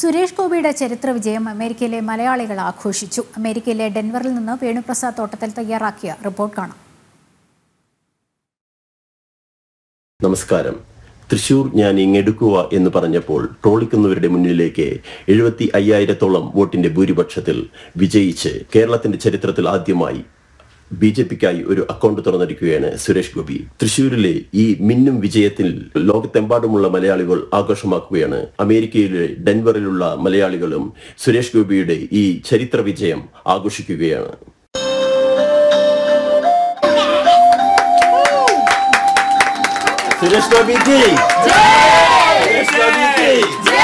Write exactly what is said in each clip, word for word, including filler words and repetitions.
സുരേഷ് ഗോപിയുടെ ചരിത്ര വിജയം അമേരിക്കയിലെ മലയാളികൾ ആഘോഷിച്ചു. അമേരിക്കയിലെ ഡെൻവറിൽ നിന്ന് വേണുപ്രസാദ് തോട്ടത്തിൽ തയ്യാറാക്കിയ റിപ്പോർട്ട് കാണാം. നമസ്കാരം. തൃശൂർ ഞാൻ ഇങ്ങെടുക്കുക എന്ന് പറഞ്ഞപ്പോൾ ട്രോളിക്കുന്നവരുടെ മുന്നിലേക്ക് എഴുപത്തി അയ്യായിരത്തോളം വോട്ടിന്റെ ഭൂരിപക്ഷത്തിൽ വിജയിച്ച് കേരളത്തിന്റെ ചരിത്രത്തിൽ ആദ്യമായി ബി ജെ പിക്കായി ഒരു അക്കൗണ്ട് തുറന്നിരിക്കുകയാണ് സുരേഷ് ഗോപി. തൃശൂരിലെ ഈ മിന്നും വിജയത്തിൽ ലോകത്തെമ്പാടുമുള്ള മലയാളികൾ ആഘോഷമാക്കുകയാണ്. അമേരിക്കയിലെ ഡെൻവറിലുള്ള മലയാളികളും സുരേഷ് ഗോപിയുടെ ഈ ചരിത്ര വിജയം ആഘോഷിക്കുകയാണ്. സുരേഷ് ഗോപി ജി സുരേഷ് ഗോപി ജി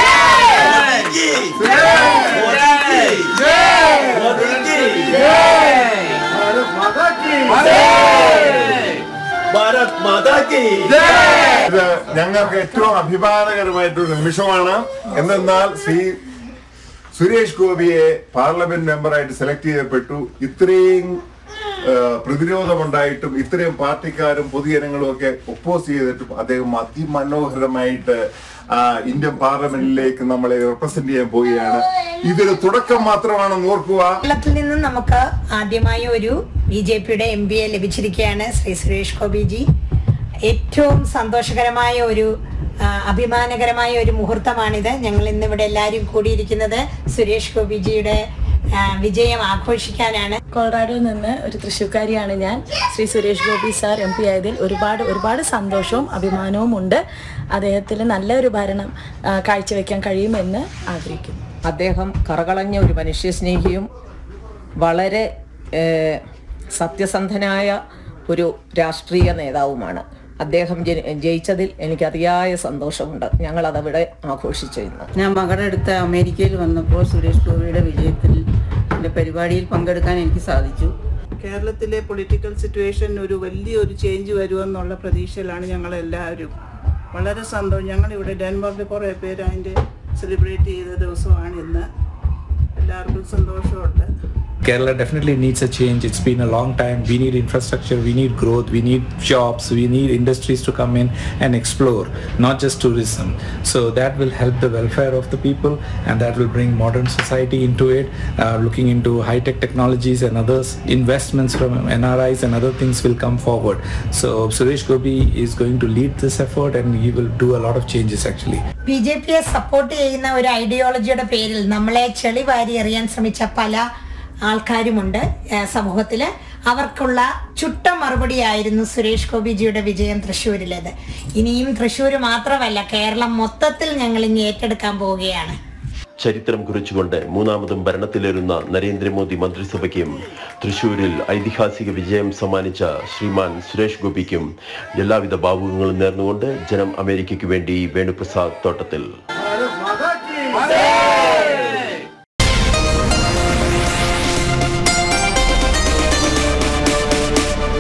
ഭാരത് മാതാ കി ഇത് ഞങ്ങൾക്ക് ഏറ്റവും അഭിമാനകരമായിട്ടൊരു നിമിഷമാണ്. എന്തെന്നാൽ ശ്രീ സുരേഷ് ഗോപിയെ പാർലമെന്റ് മെമ്പറായിട്ട് സെലക്ട് ചെയ്യപ്പെട്ടു. ഇത്രയും പ്രതിരോധമുണ്ടായിട്ടും ഇത്രയും പാർട്ടിക്കാരും പൊതുജനങ്ങളും ഒക്കെ ഒപ്പോസ് ചെയ്തിട്ടും അദ്ദേഹം അതിമനോഹരമായിട്ട് ഇന്ത്യൻ പാർലമെന്റിലേക്ക് നമ്മളെ റെപ്രസെന്റ് ചെയ്യാൻ പോവുകയാണ്. ഇതൊരു തുടക്കം മാത്രമാണെന്ന് ഓർക്കുക. കേരളത്തിൽ നിന്നും നമുക്ക് ആദ്യമായി ഒരു ബി ജെ പിയുടെ എം പി എ ലഭിച്ചിരിക്കുകയാണ് ശ്രീ സുരേഷ് ഗോപിജി. ഏറ്റവും സന്തോഷകരമായ ഒരു അഭിമാനകരമായ ഒരു മുഹൂർത്തമാണിത്. ഞങ്ങൾ ഇന്നിവിടെ എല്ലാവരും കൂടിയിരിക്കുന്നത് സുരേഷ് ഗോപിജിയുടെ വിജയം ആഘോഷിക്കാനാണ്. കൊളറാഡോയിൽ നിന്ന് ഒരു തൃശ്ശൂർക്കാരിയാണ് ഞാൻ. Shri Suresh Gopi sir M P ആയതിൽ ഒരുപാട് ഒരുപാട് സന്തോഷവും അഭിമാനവും ഉണ്ട്. അദ്ദേഹത്തിന് നല്ലൊരു ഭരണം കാഴ്ചവെക്കാൻ കഴിയുമെന്ന് ആഗ്രഹിക്കുന്നു. അദ്ദേഹം കറകളഞ്ഞ ഒരു മനുഷ്യസ്നേഹിയും വളരെ സത്യസന്ധനായ ഒരു രാഷ്ട്രീയ നേതാവുമാണ്. അദ്ദേഹം ജയിച്ചതിൽ എനിക്ക് അതിയായ സന്തോഷമുണ്ട്. ഞങ്ങൾ അതവിടെ ആഘോഷിച്ചു. ഇന്ന് ഞാൻ മകളുടെ അടുത്ത് അമേരിക്കയിൽ വന്നപ്പോൾ സുരേഷ് ഗോപിയുടെ വിജയത്തിൽ എൻ്റെ പരിപാടിയിൽ പങ്കെടുക്കാൻ എനിക്ക് സാധിച്ചു. കേരളത്തിലെ പൊളിറ്റിക്കൽ സിറ്റുവേഷൻ ഒരു വലിയൊരു ചേഞ്ച് വരുമെന്നുള്ള പ്രതീക്ഷയിലാണ് ഞങ്ങളെല്ലാവരും. വളരെ സന്തോഷം. ഞങ്ങളിവിടെ ഡെൻവറിൽ കുറേ പേര് അതിൻ്റെ സെലിബ്രേറ്റ് ചെയ്ത ദിവസമാണ് ഇന്ന്. എല്ലാവർക്കും സന്തോഷമുണ്ട്. Kerala definitely needs a change. It's been a long time. We need infrastructure, we need growth, we need jobs, we need industries to come in and explore, not just tourism. So that will help the welfare of the people, and that will bring modern society into it, uh, looking into high-tech technologies and others. Investments from N R Is and other things will come forward. So Suresh Gopi is going to lead this effort, and he will do a lot of changes actually. B J പിയെ support ചെയ്യുന്ന ഒരു ഐഡിയോളജിയുടെ പേരിൽ നമ്മളെ ചെളി വാരി എറിയാൻ ശ്രമിച്ച പല ആൾക്കാരുമുണ്ട് സമൂഹത്തിൽ. അവർക്കുള്ള ചുട്ട മറുപടിയായിരുന്നു സുരേഷ് ഗോപിജിയുടെ വിജയം തൃശ്ശൂരിലേത്. ഇനിയും തൃശ്ശൂർ മാത്രമല്ല, കേരളം മൊത്തത്തിൽ ഞങ്ങൾ ഇനി ഏറ്റെടുക്കാൻ പോവുകയാണ്. ചരിത്രം കുറിച്ചുകൊണ്ട് മൂന്നാമതും ഭരണത്തിലേറുന്ന നരേന്ദ്രമോദി മന്ത്രിസഭയ്ക്കും തൃശൂരിൽ ഐതിഹാസിക വിജയം സമ്മാനിച്ച ശ്രീമാൻ സുരേഷ് ഗോപിക്കും എല്ലാവിധ ഭാവുകങ്ങളും നേർന്നുകൊണ്ട് ജനം അമേരിക്കയ്ക്ക് വേണ്ടി വേണുപ്രസാദ് തോട്ടത്തിൽ.